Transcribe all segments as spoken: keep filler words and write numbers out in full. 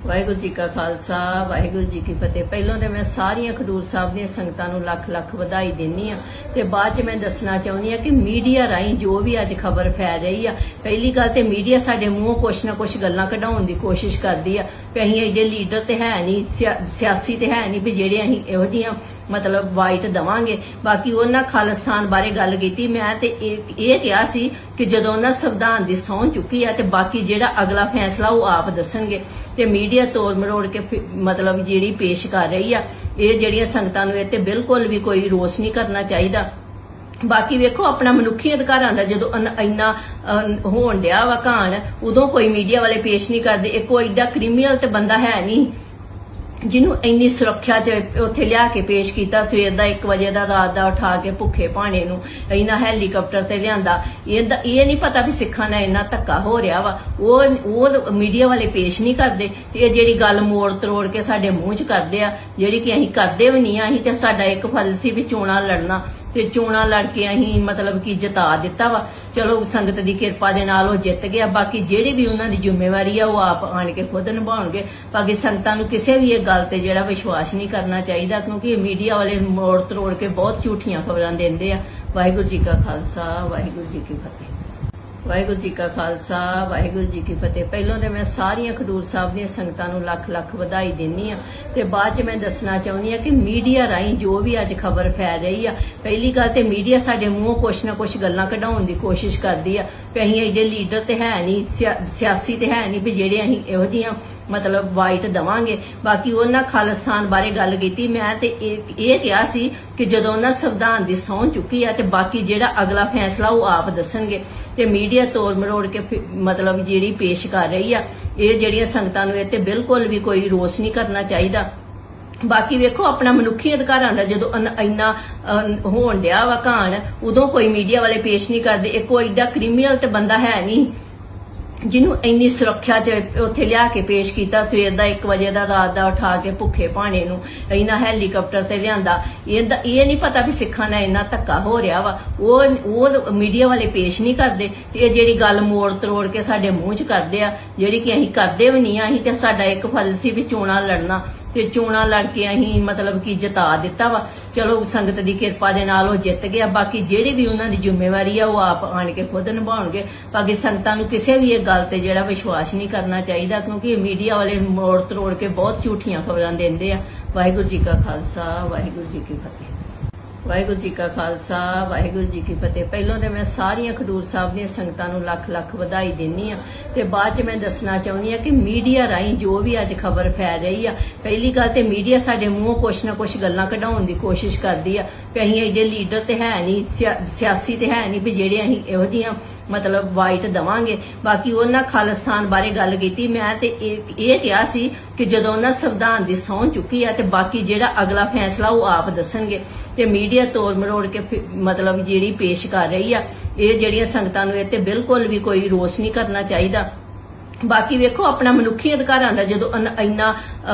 ਵਾਹਿਗੁਰੂ जी का खालसा वाहिगुरू जी की फतेह। पहलों तो मैं सारिया खडूर साहब दी संगतां नूं लख लख वधाई दिंदी हाँ ते बाद च मैं दसना चाहुंदी हाँ कि मीडिया राही जो भी अज खबर फैल रही है, पहली गल तो मीडिया साडे मूँहों कुछ ना कुछ गल्लां कढाउण दी कोशिश करदी है कि असीं एडे लीडर तो है नहीं, सियासी तो है नहीं भी जिहड़े असीं इहो जिहियां मतलब वाइट देवांगे। बाकी उन्हां खालिस्तान बारे गल कीती, मैं ते इह किहा सी कि जदों उन्हां संविधान दी सौं चुकी है ते बाकी जिहड़ा अगला फैसला वो आप दसणगे ते मीडिया तोड़ मरोड़ के मतलब जिहड़ी पेश कर रही है, ये जिहड़ियां संगतां नूं इह ते बिल्कुल भी कोई रोस नहीं करना चाहिदा। बाकी वेखो अपना मनुखी अधिकारां दा जदों इन्ना होण डिया वा घाण, उदों कोई मीडिया वाले पेश नहीं करदे। एक कोई एडा क्रिमिनल ते बंदा है नहीं जिन्हों इन्नी सुरक्षा च उत्थे लिया के पेश किया, सवेर का एक बजे का रात का उठा के भुखे भाने नूं इन्ना हैलीकॉप्टर ते लियांदा। ये नहीं पता भी सिखां नाल इन्ना धक्का हो रहा वा, वो वो मीडिया वाले पेश नहीं करते। ये जिहड़ी गल मोड़ तरोड़ के साडे मूँह च करदे आ, जिहड़ी कि असीं करदे भी नहीं, असीं ते साडा एक फर्ज सी भी चोणां लड़ना ते चोणां लड़ के असीं मतलब कि जिता दिता वा। चलो संगत की कृपा दे नाल वो जित गया, बाकी जिहड़ी भी उन्हां दी जिम्मेवारी है वो आप आण के खुद निभाउणगे। बाकी संगतां नूं किसी भी गल ते जिहड़ा विश्वास नहीं करना चाहिए, क्योंकि मीडिया वाले मोड़ तरोड़ के बहुत झूठियां खबरां दिंदे आ। वाहिगुरू जी का खालसा वाहिगुरू जी की फतेह। वाहिगुरू जी का खालसा वाहिगुरू जी की फतेह। पहलों तो मैं सारिया खडूर साहब दी संगतां नूं लख लख वधाई दिंदी हाँ ते बाद च मैं दसना चाहुंदी हाँ कि मीडिया राही जो भी अज खबर फैल रही है, पहली गल तो मीडिया साडे मूँहों कुछ ना कुछ गल्लां कढाउण दी कोशिश करदी है कि असीं एडे लीडर तो है नहीं, सियासी तो है नहीं भी जिहड़े असीं इहो जिहियां मतलब वाइट देवांगे। बाकी उन्हां खालिस्तान बारे गल कीती, मैं ते इह किहा सी कि जदों उन्हां संविधान दी सौं चुकी है ते बाकी जिहड़ा अगला फैसला वो आप दसणगे ते मीडिया तोड़ मरोड़ के मतलब जिहड़ी पेश कर रही है, ये जिहड़ियां संगतां नूं इह ते बिल्कुल भी कोई रोस नहीं करना चाहिदा। बाकी वेखो अपना मनुखी अधिकारां दा जदों इन्ना होण डिया वा घाण, उदों कोई मीडिया वाले पेश नहीं करदे। एक कोई एडा क्रिमिनल ते बंदा है नहीं जिन्हों इन्नी सुरक्षा च उत्थे लिया के पेश किया, सवेर का एक बजे का रात का उठा के भुखे भाने नूं इन्ना हैलीकॉप्टर ते लियांदा। ये नहीं पता भी सिखां नाल इन्ना धक्का हो रहा वा, वो वो मीडिया वाले पेश नहीं करते। ये जिहड़ी गल मोड़ तरोड़ के साडे मूँह च करदे आ, जिहड़ी कि असीं करदे भी नहीं, असीं ते साडा एक फर्ज सी भी चोणां लड़ना ते चोणां लड़ के असीं मतलब कि जिता दिता वा। चलो संगत की कृपा दे नाल वो जित गया, बाकी जिहड़ी भी उन्हां दी जिम्मेवारी है वो आप आण के खुद निभाउणगे। बाकी संगतां नूं किसी भी गल ते जिहड़ा विश्वास नहीं करना चाहिए, क्योंकि मीडिया वाले मोड़ तरोड़ के बहुत झूठियां खबरां दिंदे आ। वाहिगुरू जी का खालसा वाहिगुरू जी की फतेह। वाहिगुरू जी का खालसा वाहिगुरू जी की फतेह। पहलों तो मैं सारिया खडूर साहब दी संगतां नूं लख लख वधाई दिंदी हाँ ते बाद च मैं दसना चाहुंदी हाँ कि मीडिया राही जो भी अज खबर फैल रही है, पहली गल तो मीडिया साडे मूँहों कुछ ना कुछ गल्लां कढाउण दी कोशिश करदी है कि असीं एडे लीडर तो है नहीं, सियासी तो है नहीं भी जिहड़े असीं इहो जिहियां मतलब वाइट देवांगे। बाकी उन्हां खालिस्तान बारे गल कीती, मैं ते इह किहा सी कि जदों उन्हां संविधान दी सौं चुकी है ते बाकी जिहड़ा अगला फैसला वो आप दसणगे ते मीडिया तोड़ मरोड़ के मतलब जिहड़ी पेश कर रही है, ये जिहड़ियां संगतां नूं इह ते बिल्कुल भी कोई रोस नहीं करना चाहिदा। बाकी वेखो अपना मनुखी अधिकारां दा जदों इन्ना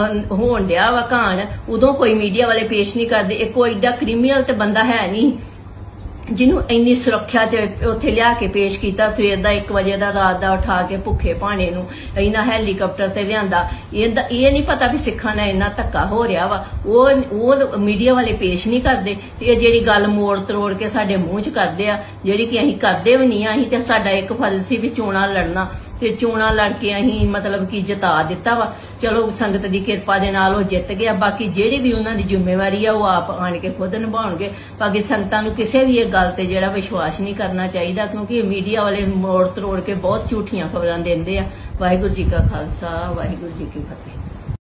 होण डिया वा घाण, उदों कोई मीडिया वाले पेश नहीं करदे। एक कोई एडा क्रिमिनल ते बंदा है नहीं जिन्हों इन्नी सुरक्षा च उत्थे लिया के पेश किया, सवेर का एक बजे का रात का उठा के भुखे भाने नूं इन्ना हैलीकॉप्टर ते लियांदा। ये नहीं पता भी सिखां नाल इन्ना धक्का हो रहा वा, वो वो मीडिया वाले पेश नहीं करते। ये जिहड़ी गल मोड़ तरोड़ के साडे मूँह च करदे आ, जिहड़ी कि असीं करदे भी नहीं, असीं ते साडा एक फर्ज सी भी चोणां लड़ना ते चोणां लड़ के असीं मतलब कि जिता दिता वा। चलो संगत की कृपा दे नाल वो जित गया, बाकी जिहड़ी भी उन्हां दी जिम्मेवारी है वो आप आण के खुद निभाउणगे। बाकी संगतां नूं किसी भी गल ते जिहड़ा विश्वास नहीं करना चाहिए, क्योंकि मीडिया वाले मोड़ तरोड़ के बहुत झूठियां खबरां दिंदे आ। वाहिगुरू जी का खालसा वाहिगुरू जी की फतेह।